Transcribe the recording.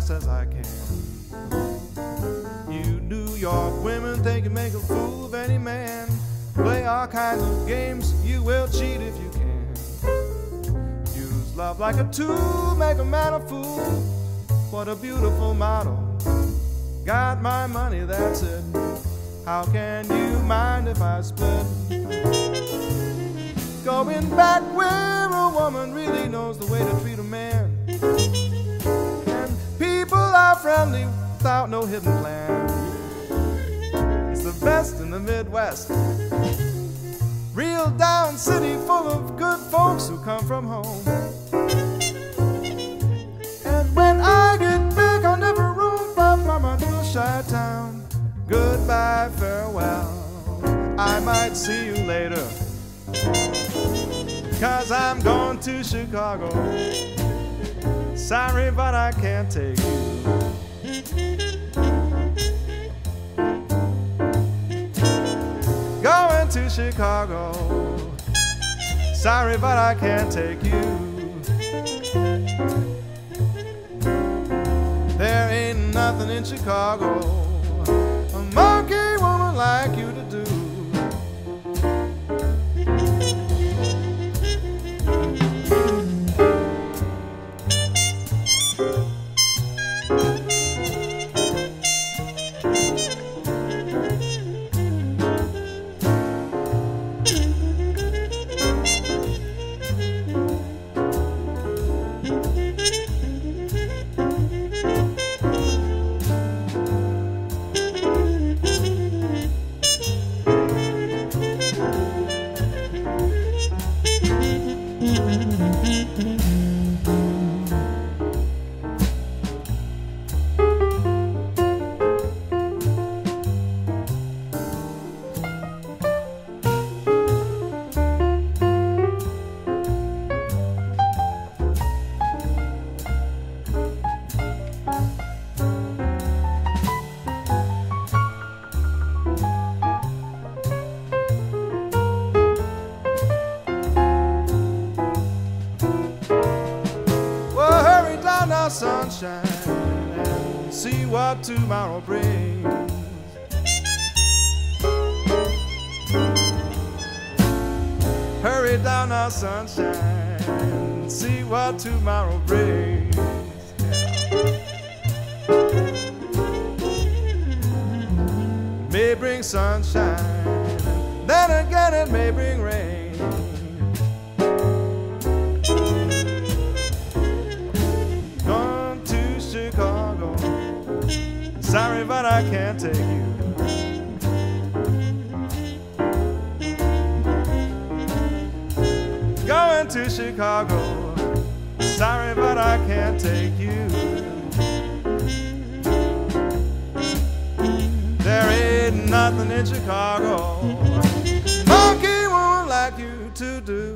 fast as I can. You New York women think you make a fool of any man. Play all kinds of games, you will cheat if you can. Use love like a tool, make a man a fool. What a beautiful motto. Got my money, that's it. How can you mind if I split? Going back where a woman really knows the way to treat a man. And people are friendly without no hidden plan. It's the best in the Midwest. Real down city full of good folks who come from home. And when I get big, I'll never roam from my little shy town. Goodbye, farewell, I might see you later, 'cause I'm going to Chicago. Sorry, but I can't take you. Going to Chicago. Sorry, but I can't take you. There ain't nothing in Chicago a monkey woman like you to do. Sunshine and see what tomorrow brings. Hurry down now, sunshine, and see what tomorrow brings. It may bring sunshine, then again it may bring rain. Sorry, but I can't take you. Going to Chicago. Sorry, but I can't take you. There ain't nothing in Chicago monkey won't like you to do.